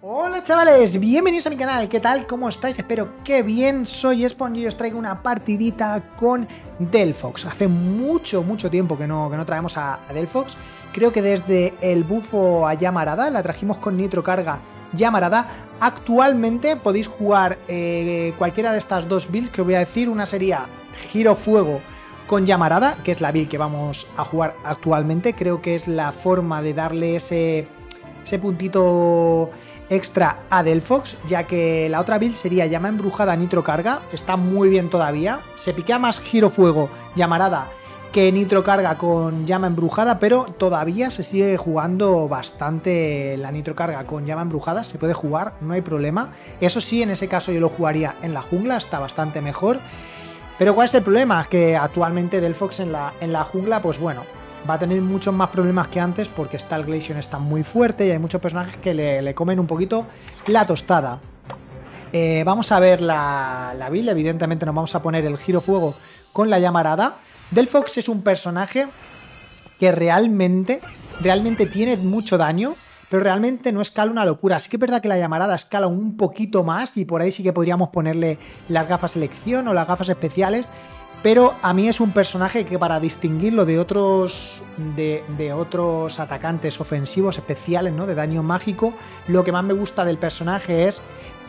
Hola chavales, bienvenidos a mi canal, ¿qué tal? ¿Cómo estáis? Espero que bien, soy Espon y os traigo una partidita con Delphox. Hace mucho tiempo que no traemos a Delphox. Creo que desde el bufo a Llamarada, la trajimos con Nitro Carga Llamarada. Actualmente podéis jugar cualquiera de estas dos builds que os voy a decir. Una sería Giro Fuego con Llamarada, que es la build que vamos a jugar actualmente. Creo que es la forma de darle ese puntito extra a Delphox, ya que la otra build sería Llama Embrujada Nitro Carga, está muy bien todavía, se piquea más Giro Fuego Llamarada que Nitro Carga con Llama Embrujada, pero todavía se sigue jugando bastante la Nitro Carga con Llama Embrujada, se puede jugar, no hay problema. Eso sí, en ese caso yo lo jugaría en la jungla, está bastante mejor. Pero ¿cuál es el problema? Que actualmente Delphox en la jungla, pues bueno, va a tener muchos más problemas que antes porque está el Glaceon está muy fuerte y hay muchos personajes que le comen un poquito la tostada. Vamos a ver la build, evidentemente nos vamos a poner el Giro Fuego con la Llamarada. Delphox es un personaje que realmente tiene mucho daño, pero realmente no escala una locura. Sí que es verdad que la Llamarada escala un poquito más y por ahí sí que podríamos ponerle las gafas selección o las gafas especiales. Pero a mí es un personaje que para distinguirlo de otros atacantes ofensivos especiales, ¿no? De daño mágico, lo que más me gusta del personaje es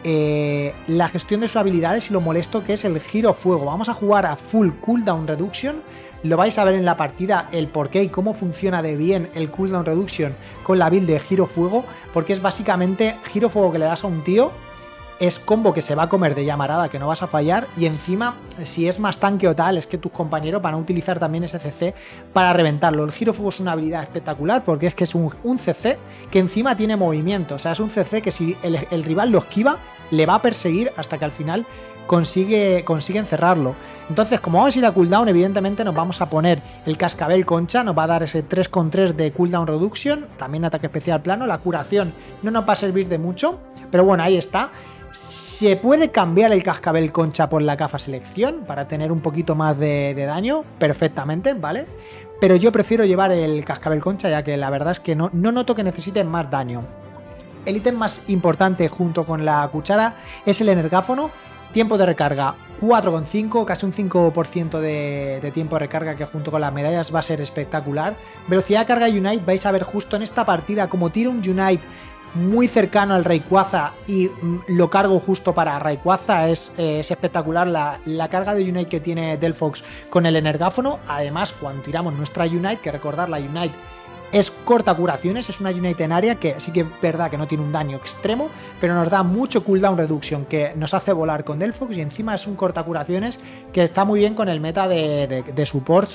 la gestión de sus habilidades y lo molesto que es el Giro Fuego. Vamos a jugar a full cooldown reduction. Lo vais a ver en la partida el porqué y cómo funciona de bien el cooldown reduction con la build de Giro Fuego, porque es básicamente Giro Fuego que le das a un tío. Es combo que se va a comer de Llamarada, que no vas a fallar. Y encima, si es más tanque o tal, es que tus compañeros van a utilizar también ese CC para reventarlo. El Giro Fuego es una habilidad espectacular porque es que es un CC que encima tiene movimiento. O sea, es un CC que si el rival lo esquiva, le va a perseguir hasta que al final consigue encerrarlo. Entonces, como vamos a ir a cooldown, evidentemente nos vamos a poner el Cascabel Concha, nos va a dar ese 3,3 de cooldown reduction, también ataque especial plano. La curación no nos va a servir de mucho, pero bueno, ahí está. Se puede cambiar el Cascabel Concha por la gafa selección para tener un poquito más de daño, perfectamente, ¿vale? Pero yo prefiero llevar el Cascabel Concha, ya que la verdad es que no noto que necesiten más daño. El ítem más importante junto con la cuchara es el energáfono. Tiempo de recarga 4,5, casi un 5% de tiempo de recarga, que junto con las medallas va a ser espectacular. Velocidad de carga Unite, vais a ver justo en esta partida como tiro un Unite muy cercano al Rayquaza y lo cargo justo para Rayquaza. Es espectacular la carga de Unite que tiene Delphox con el energáfono. Además, cuando tiramos nuestra Unite, que recordar, la Unite es corta curaciones, es una Unite en área que sí que es verdad que no tiene un daño extremo, pero nos da mucho cooldown reduction que nos hace volar con Delphox, y encima es un corta curaciones que está muy bien con el meta de supports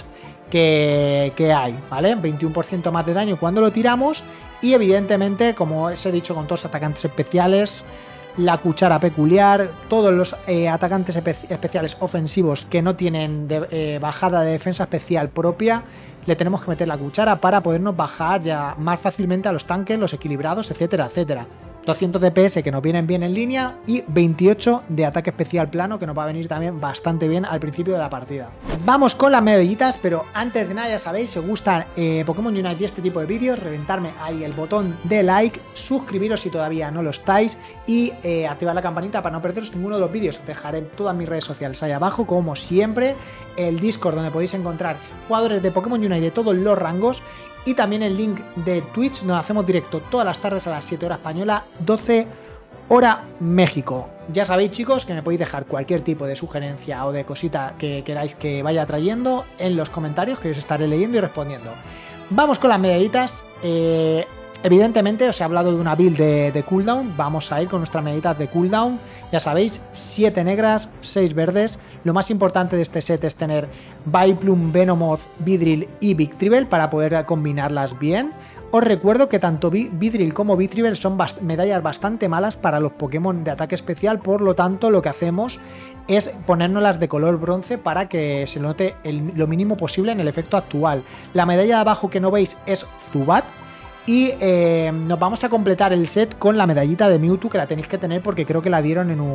que hay, ¿vale? 21% más de daño cuando lo tiramos. Y evidentemente, como os he dicho, con todos los atacantes especiales, la cuchara peculiar, todos los atacantes especiales ofensivos que no tienen bajada de defensa especial propia, le tenemos que meter la cuchara para podernos bajar ya más fácilmente a los tanques, los equilibrados, etcétera, etcétera. 200 DPS que nos vienen bien en línea y 28 de ataque especial plano, que nos va a venir también bastante bien al principio de la partida. Vamos con las medallitas, pero antes de nada, ya sabéis, si os gustan Pokémon Unite y este tipo de vídeos, reventarme ahí el botón de like, suscribiros si todavía no lo estáis y activar la campanita para no perderos ninguno de los vídeos. Os dejaré todas mis redes sociales ahí abajo, como siempre, el Discord donde podéis encontrar jugadores de Pokémon Unite de todos los rangos. Y también el link de Twitch, nos hacemos directo todas las tardes a las 7 horas española, 12 hora México. Ya sabéis, chicos, que me podéis dejar cualquier tipo de sugerencia o de cosita que queráis que vaya trayendo en los comentarios, que os estaré leyendo y respondiendo. Vamos con las medallitas. Evidentemente os he hablado de una build de cooldown. Vamos a ir con nuestras medallitas de cooldown. Ya sabéis, 7 negras, 6 verdes. Lo más importante de este set es tener Vileplume, Venomoth, Beedrill y Victreebel para poder combinarlas bien. Os recuerdo que tanto Beedrill como Victreebel son medallas bastante malas para los Pokémon de ataque especial, por lo tanto lo que hacemos es ponérnoslas de color bronce para que se note lo mínimo posible en el efecto actual. La medalla de abajo que no veis es Zubat. Y nos vamos a completar el set con la medallita de Mewtwo, que la tenéis que tener porque creo que la dieron en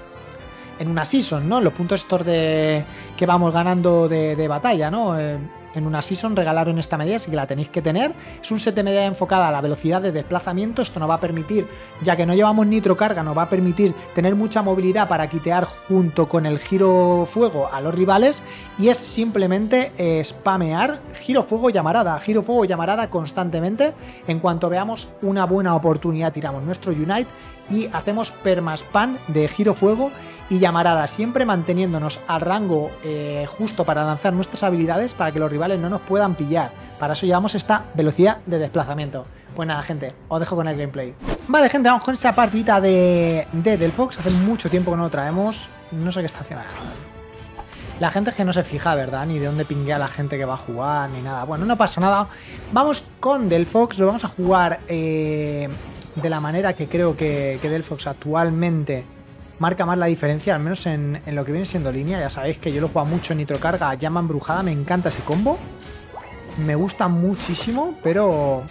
una season, ¿no? Los puntos estos que vamos ganando de batalla, ¿no? en una season regalaron esta medida, así que la tenéis que tener. Es un set de medida enfocada a la velocidad de desplazamiento. Esto nos va a permitir, ya que no llevamos nitro carga, nos va a permitir tener mucha movilidad para quitear junto con el giro fuego a los rivales. Y es simplemente spamear giro fuego llamarada constantemente. En cuanto veamos una buena oportunidad, tiramos nuestro Unite y hacemos permaspam de giro fuego y llamarada, siempre manteniéndonos a rango justo para lanzar nuestras habilidades para que los rivales no nos puedan pillar. Para eso llevamos esta velocidad de desplazamiento. Pues nada, gente, os dejo con el gameplay. Vale, gente, vamos con esa partida de Delphox. Hace mucho tiempo que no lo traemos. No sé qué está haciendo. La gente es que no se fija, ¿verdad? Ni de dónde pinguea la gente que va a jugar, ni nada. Bueno, no pasa nada. Vamos con Delphox. Lo vamos a jugar de la manera que creo que Delphox actualmente marca más la diferencia, al menos en lo que viene siendo línea. Ya sabéis que yo lo juego mucho en nitro carga, llama embrujada, me encanta ese combo. Me gusta muchísimo, pero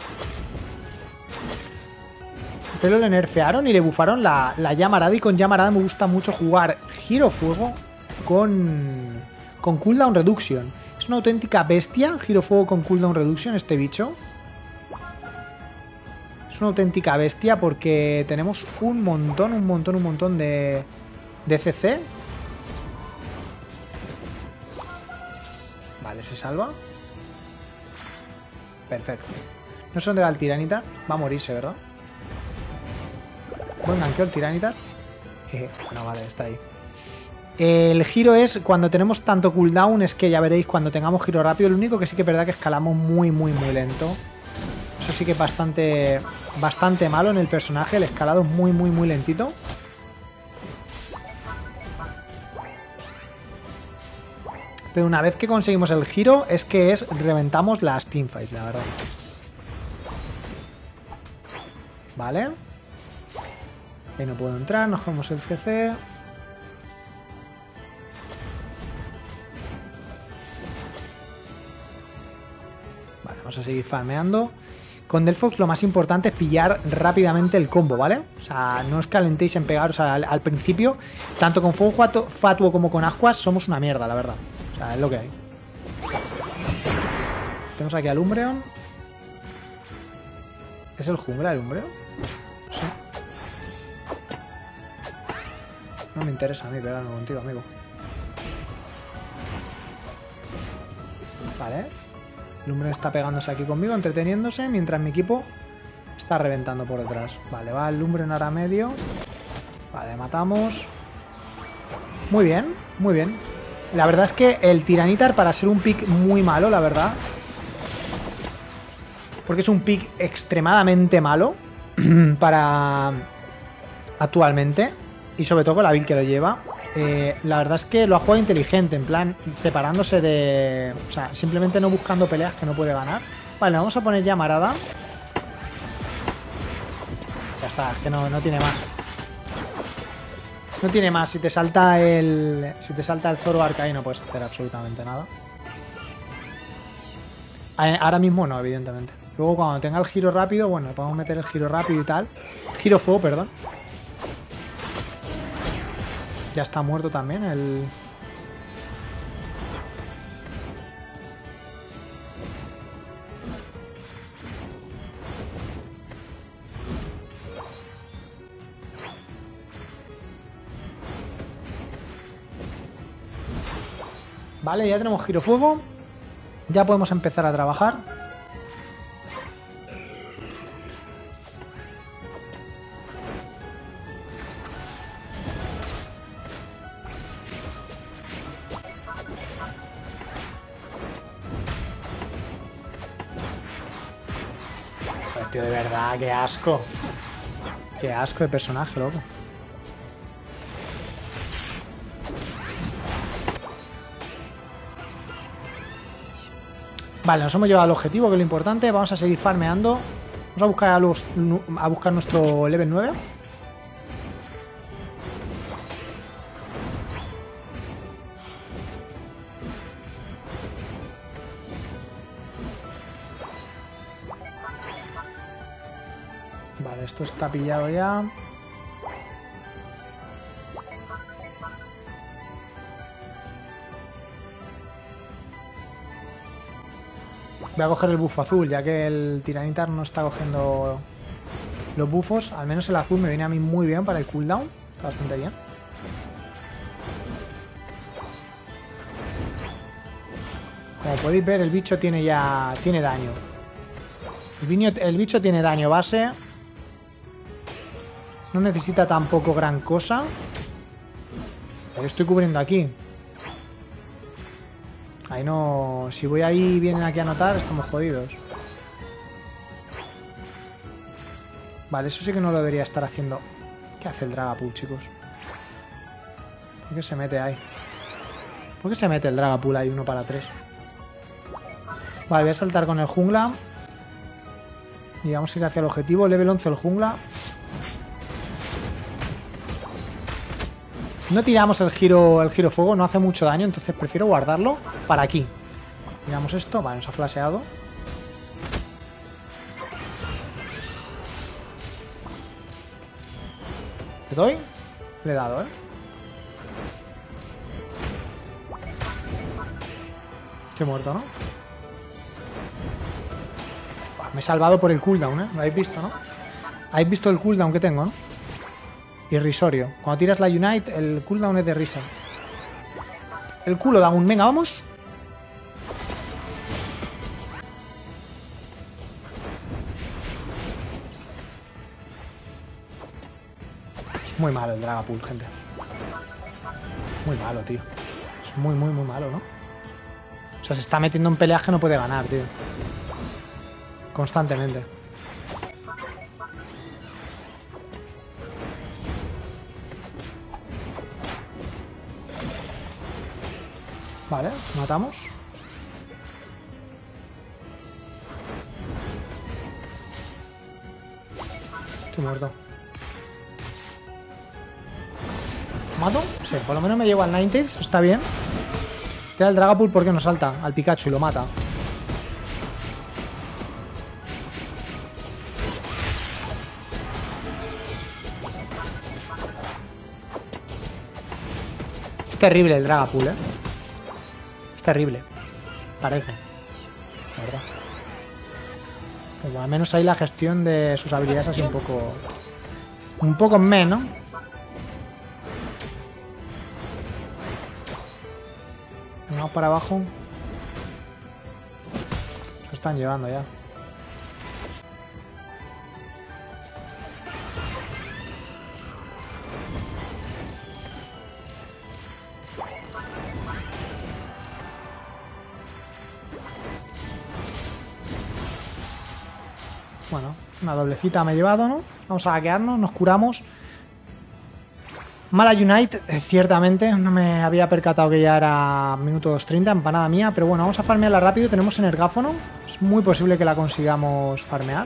le nerfearon y le bufaron la llamarada, y con llamarada me gusta mucho jugar giro fuego con cooldown reduction. Es una auténtica bestia, giro fuego con cooldown reduction este bicho. Una auténtica bestia porque tenemos un montón de CC. Vale, se salva. Perfecto. No sé dónde va el Tiranitar. Va a morirse, ¿verdad? Buen ganqueo el Tiranitar. No, vale, está ahí. El giro es cuando tenemos tanto cooldown, es que ya veréis cuando tengamos giro rápido. Lo único que sí que es verdad que escalamos muy lento. Eso sí que es bastante malo en el personaje. El escalado es muy lentito. Pero una vez que conseguimos el giro, es que reventamos las teamfights, la verdad. Vale. Ahí no puedo entrar, nos jugamos el CC. Vale, vamos a seguir farmeando. Con Delphox lo más importante es pillar rápidamente el combo, ¿vale? O sea, no os calentéis en pegaros al principio. Tanto con Fuego Fatuo como con Ascuas somos una mierda, la verdad. O sea, es lo que hay. Tenemos aquí al Umbreon. ¿Es el jungla el Umbreon? Sí. No me interesa a mí pegarme contigo, amigo. Vale. El Umbreon está pegándose aquí conmigo, entreteniéndose, mientras mi equipo está reventando por detrás. Vale, va el Umbreon ahora medio. Vale, matamos. Muy bien, muy bien. La verdad es que el Tiranitar, para ser un pick muy malo, la verdad, porque es un pick extremadamente malo para actualmente, y sobre todo con la build que lo lleva. La verdad es que lo ha jugado inteligente, en plan separándose de... O sea, simplemente no buscando peleas que no puede ganar. Vale, vamos a poner llamarada. Ya está, es que no tiene más. No tiene más. Si te salta el Zoroark ahí no puedes hacer absolutamente nada. Ahora mismo no, evidentemente. Luego cuando tenga el giro rápido, bueno, podemos meter el giro rápido y tal. Giro fuego, perdón. Ya está muerto también el... Vale, ya tenemos giro fuego. Ya podemos empezar a trabajar. Tío, de verdad, qué asco. Qué asco de personaje, loco. Vale, nos hemos llevado al objetivo, que es lo importante. Vamos a seguir farmeando. Vamos a buscar a buscar nuestro level 9. Vale, esto está pillado ya. Voy a coger el bufo azul, ya que el Tiranitar no está cogiendo los bufos. Al menos el azul me viene a mí muy bien para el cooldown. Está bastante bien. Como podéis ver, el bicho tiene daño. El bicho tiene daño base. No necesita tampoco gran cosa. Pero estoy cubriendo aquí. Ahí no... Si voy ahí y vienen aquí a anotar, estamos jodidos. Vale, eso sí que no lo debería estar haciendo. ¿Qué hace el Dragapult, chicos? ¿Por qué se mete ahí? ¿Por qué se mete el Dragapult ahí 1 para 3? Vale, voy a saltar con el jungla. Y vamos a ir hacia el objetivo. Level 11 el jungla. No tiramos el giro fuego, no hace mucho daño, entonces prefiero guardarlo para aquí. Miramos esto, vale, nos ha flasheado. ¿Te doy? Le he dado, ¿eh? Estoy muerto, ¿no? Me he salvado por el cooldown, ¿eh? Lo habéis visto, ¿no? Habéis visto el cooldown que tengo, ¿no? Irrisorio. Cuando tiras la Unite, el cooldown es de risa. El culo down. Venga, vamos. Es muy malo el Dragapult, gente. Muy malo, tío. Es muy malo, ¿no? O sea, se está metiendo en peleas que no puede ganar, tío. Constantemente. Vale, matamos. Estoy muerto. ¿Mato? Sí, por lo menos me llevo al 90s, está bien. Tira el Dragapult porque no salta al Pikachu y lo mata. Es terrible el Dragapult, ¿eh? Es terrible. Parece. La verdad. Pero al menos ahí la gestión de sus habilidades así un poco... Un poco menos. Vamos para abajo. Se están llevando ya. Bueno, una doblecita me he llevado, ¿no? Vamos a hackearnos, nos curamos. Mala Unite, ciertamente. No me había percatado que ya era minuto 2:30, empanada mía. Pero bueno, vamos a farmearla rápido. Tenemos Energáfono. Es muy posible que la consigamos farmear.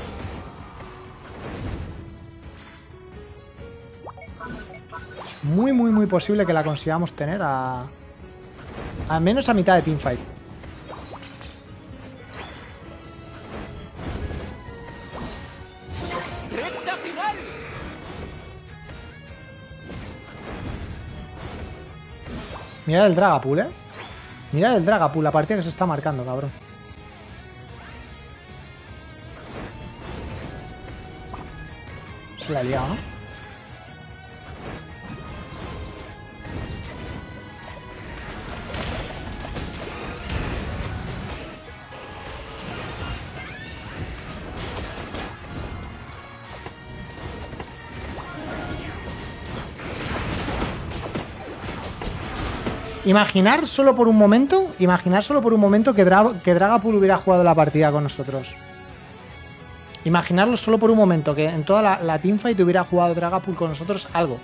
Es muy posible que la consigamos tener al menos a mitad de teamfight. Mirad el Dragapult, ¿eh? Mirad el Dragapult, la partida que se está marcando, cabrón. Se la ha liado, ¿no? Imaginar solo por un momento que Dragapult hubiera jugado la partida con nosotros. Imaginarlo solo por un momento, que en toda la teamfight hubiera jugado Dragapult con nosotros algo.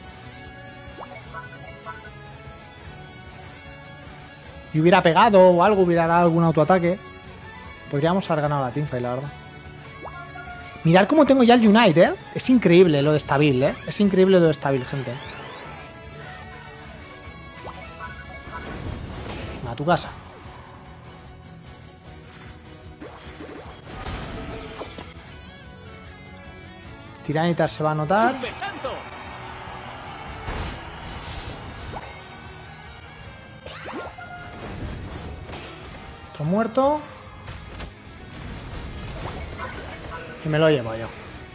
Y hubiera pegado o algo, hubiera dado algún autoataque. Podríamos haber ganado la teamfight, la verdad. Mirad cómo tengo ya el Unite, ¿eh? Es increíble lo de estabil, ¿eh? Es increíble lo de estabil, gente. A tu casa. Tiranitar se va a notar. Otro muerto. Y me lo llevo yo.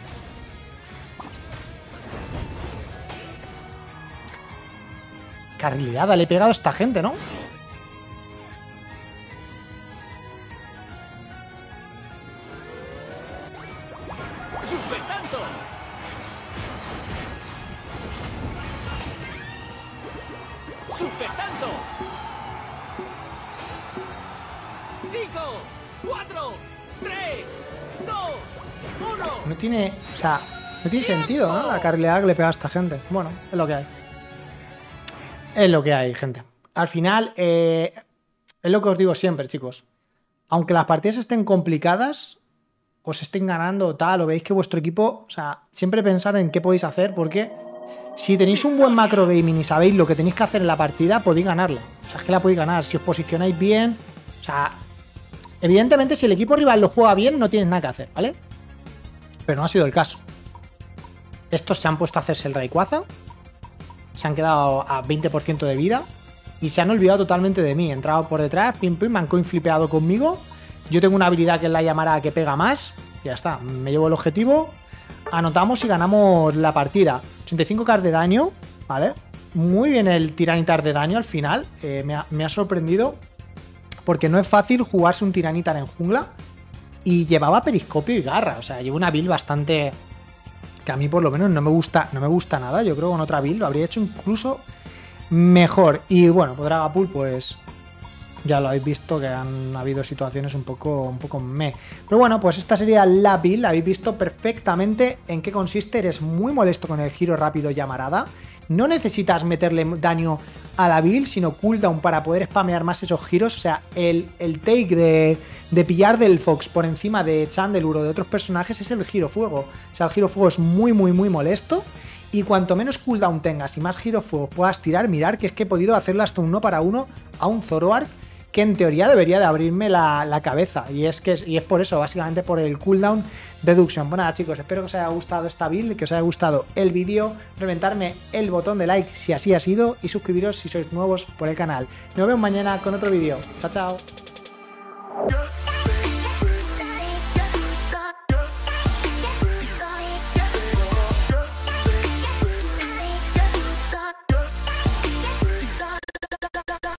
Carrilada, le he pegado a esta gente, ¿no? ¡Super tanto! 5, 4, 3, 2, 1. No tiene... O sea, no tiene sentido, ¿no? La carrilada que le pega a esta gente. Bueno, es lo que hay. Es lo que hay, gente. Al final, es lo que os digo siempre, chicos. Aunque las partidas estén complicadas, os estén ganando o tal, o veis que vuestro equipo... O sea, siempre pensar en qué podéis hacer, porque si tenéis un buen macro gaming y sabéis lo que tenéis que hacer en la partida, podéis ganarla. O sea, es que la podéis ganar. Si os posicionáis bien... O sea, evidentemente, si el equipo rival lo juega bien, no tienes nada que hacer, ¿vale? Pero no ha sido el caso. Estos se han puesto a hacerse el Rayquaza. Se han quedado a 20% de vida. Y se han olvidado totalmente de mí. He entrado por detrás, pim pim, me han coinflipeado conmigo. Yo tengo una habilidad que es la llamarada que pega más. Y ya está, me llevo el objetivo. Anotamos y ganamos la partida. 85k de daño, ¿vale? Muy bien el Tiranitar de daño al final. Me ha sorprendido. Porque no es fácil jugarse un Tiranitar en jungla. Y llevaba periscopio y garra. O sea, llevo una build bastante... que a mí por lo menos no me gusta nada. Yo creo que con otra build lo habría hecho incluso mejor. Y bueno, pues Dragapult, pues ya lo habéis visto que han habido situaciones un poco meh. Pero bueno, pues esta sería la build. Habéis visto perfectamente en qué consiste. Eres muy molesto con el giro rápido llamarada. No necesitas meterle daño a la build, sino cooldown para poder spamear más esos giros. O sea, el take de pillar del Fox por encima de Chandelure o de otros personajes es el giro fuego. O sea, el giro fuego es muy molesto. Y cuanto menos cooldown tengas y más giro fuego puedas tirar, mirar que es que he podido hacerle hasta un 1 para 1 a un Zoroark, que en teoría debería de abrirme la cabeza. Y es por eso, básicamente por el cooldown reduction. Bueno, nada, chicos, espero que os haya gustado esta build, que os haya gustado el vídeo. Reventarme el botón de like si así ha sido y suscribiros si sois nuevos por el canal. Nos vemos mañana con otro vídeo. Chao, chao.